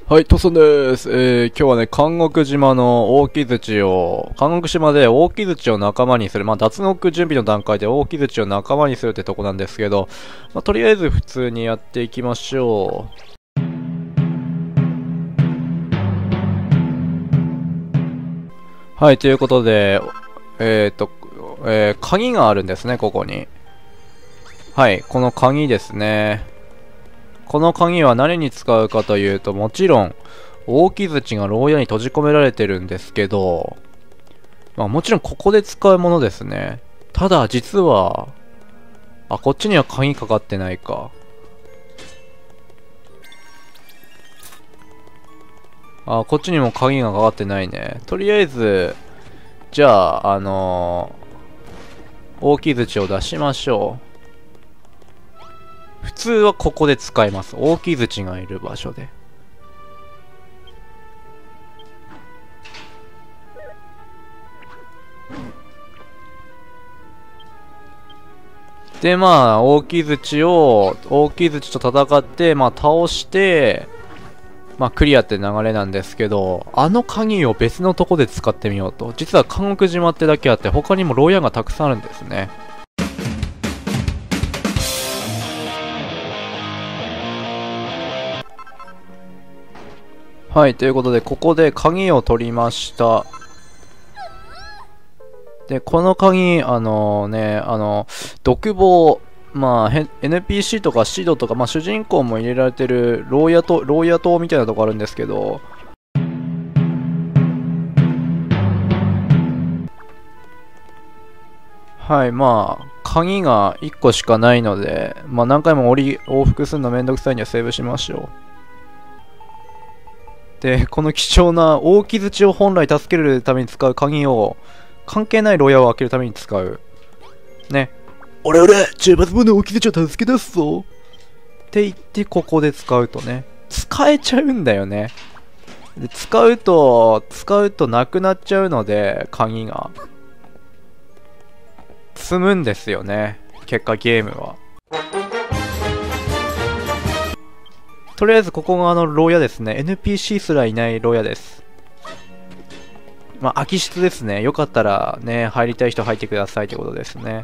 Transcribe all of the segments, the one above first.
はい、トソンです。今日はね、監獄島の大木槌を、監獄島で大木槌を仲間にする、脱獄準備の段階で大木槌を仲間にするってとこなんですけど、とりあえず普通にやっていきましょう。はい、ということで、鍵があるんですね、ここに。はい、この鍵ですね。この鍵は何に使うかというと、もちろん、大木槌が牢屋に閉じ込められてるんですけど、もちろんここで使うものですね。ただ、実は、こっちには鍵かかってないか。こっちにも鍵がかかってないね。とりあえず、じゃあ、大木槌を出しましょう。普通はここで使います。大木槌がいる場所で。で、大木槌と戦って、倒して、クリアって流れなんですけど、あの鍵を別のとこで使ってみようと。実は監獄島ってだけあって、他にも牢屋がたくさんあるんですね。はい、ということで、ここで鍵を取りました。で、この鍵、独房、NPC とかシドとか、主人公も入れられてる牢屋島みたいなとこあるんですけど、はい、鍵が1個しかないので、何回も往復するのめんどくさいにはセーブしましょう。で、この貴重な大木槌を本来助けるために使う鍵を、関係ない牢屋を開けるために使う。ね。俺10罰分の大木槌を助け出すぞって言って、ここで使うとね。使えちゃうんだよね。で、使うとなくなっちゃうので、鍵が。積むんですよね。結果ゲームは。とりあえずここが牢屋ですね。NPC すらいない牢屋です。空き室ですね。よかったらね、入りたい人入ってくださいってことですね。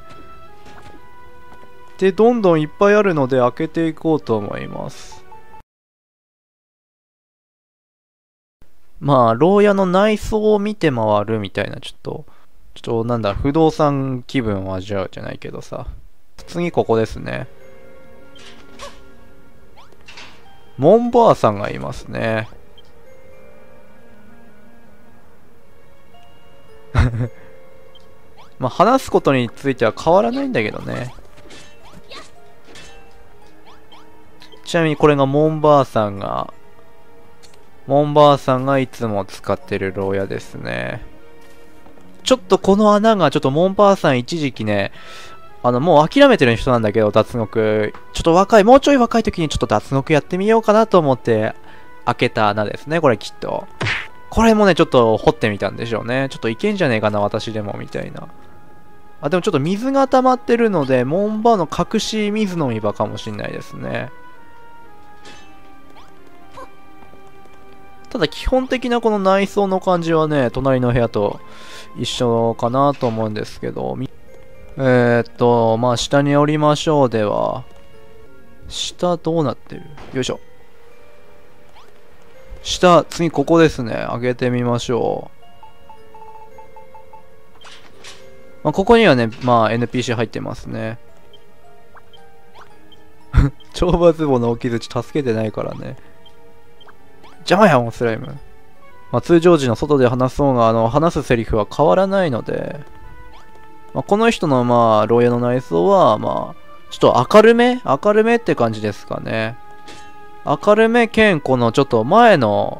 で、どんどんいっぱいあるので開けていこうと思います。牢屋の内装を見て回るみたいな、ちょっと不動産気分を味わうじゃないけどさ。次ここですね。モンバーさんがいますね。話すことについては変わらないんだけどね。ちなみにこれがモンバーさんがいつも使ってる牢屋ですね。ちょっとこの穴がモンバーさん一時期ね、もう諦めてる人なんだけど、脱獄。もうちょい若い時に脱獄やってみようかなと思って開けた穴ですね、これきっと。これもね、ちょっと掘ってみたんでしょうね。いけんじゃねえかな、私でも、みたいな。でもちょっと水が溜まってるので、モンバーの隠し水飲み場かもしんないですね。ただ基本的なこの内装の感じはね、隣の部屋と一緒かなと思うんですけど、下に降りましょう。では、下どうなってる？よいしょ。下、次ここですね。上げてみましょう。ここにはね、NPC 入ってますね。懲罰棒の大木槌助けてないからね。邪魔やもん、スライム。通常時の外で話そうが、話すセリフは変わらないので、この人の牢屋の内装は、ちょっと明るめって感じですかね。明るめ兼、このちょっと前の、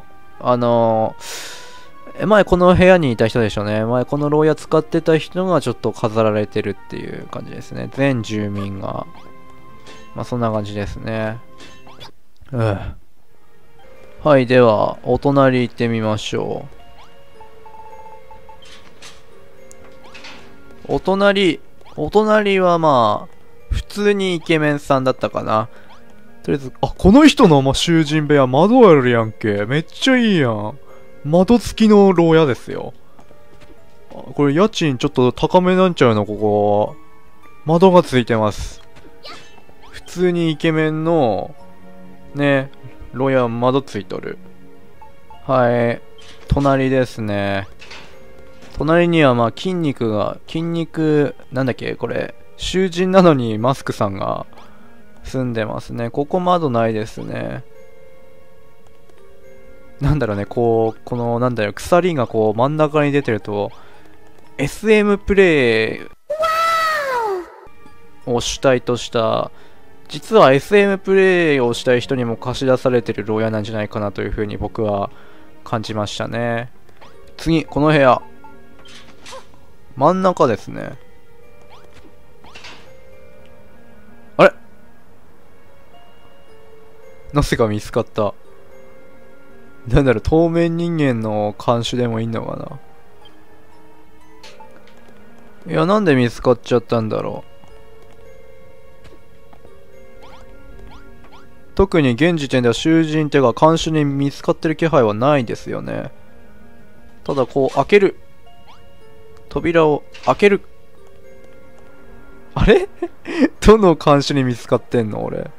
前この部屋にいた人でしょうね。前この牢屋使ってた人がちょっと飾られてるっていう感じですね。全住民が。そんな感じですね。はい、では、お隣行ってみましょう。お隣は普通にイケメンさんだったかな。 とりあえず、あ、この人の囚人部屋窓あるやんけ。めっちゃいいやん。窓付きの牢屋ですよ。これ家賃ちょっと高めなんちゃうのここ。窓がついてます。普通にイケメンの、ね、牢屋窓ついとる。はい。隣ですね。隣にはまあ筋肉、なんだっけこれ。囚人なのにマスクさんが住んでますね。ここ窓ないですね。なんだろうね、このなんだろう、鎖がこう真ん中に出てると、SM プレイを主体とした、実は SM プレイをしたい人にも貸し出されてる牢屋なんじゃないかなというふうに僕は感じましたね。次、この部屋。真ん中ですね。あれなぜか見つかった。なんだろう、透明人間の看守でもいいのかな。いや、なんで見つかっちゃったんだろう。特に現時点では囚人ってか看守に見つかってる気配はないですよね。ただこう開ける。扉を開ける。あれどの看守に見つかってんの俺。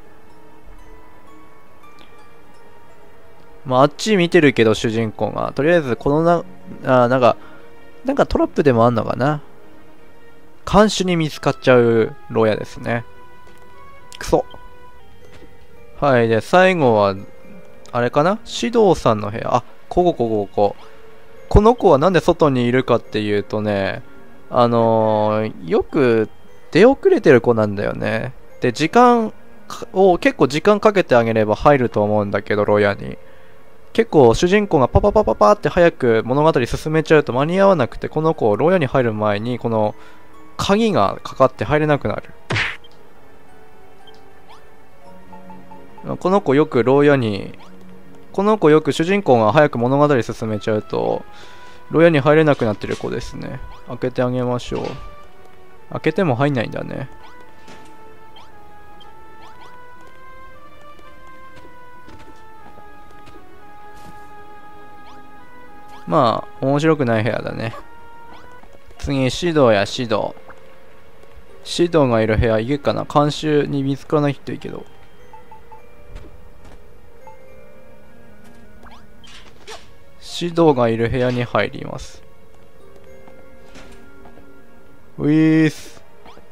まあ、あっち見てるけど主人公が。とりあえずこのなんかトラップでもあんのかな。看守に見つかっちゃう牢屋ですね。クソ。はい。で、最後は、あれかな指導さんの部屋。あ、ここ。この子はなんで外にいるかっていうとね、よく出遅れてる子なんだよね。で、結構時間かけてあげれば入ると思うんだけど、牢屋に。結構主人公がパパって早く物語進めちゃうと間に合わなくて、この子、牢屋に入る前に、この、鍵がかかって入れなくなる。この子よく主人公が早く物語進めちゃうと、牢屋に入れなくなってる子ですね。開けてあげましょう。開けても入んないんだね。まあ、面白くない部屋だね。次、指導がいる部屋、いけっかな。監修に見つからないといいけど。指導がいる部屋に入ります。ウィース。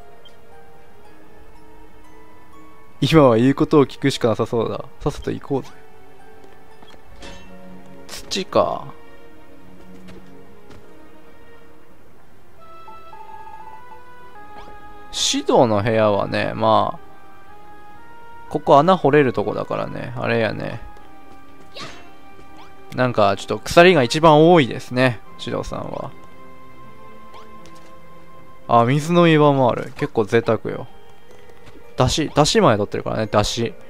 今は言うことを聞くしかなさそうだ。さっさと行こうぜ。土か。指導の部屋はね、まあ、ここ穴掘れるとこだからね、あれやね。なんかちょっと鎖が一番多いですね、指導さんは。あ、水の岩もある。結構贅沢よ。だし前取ってるからね、だし。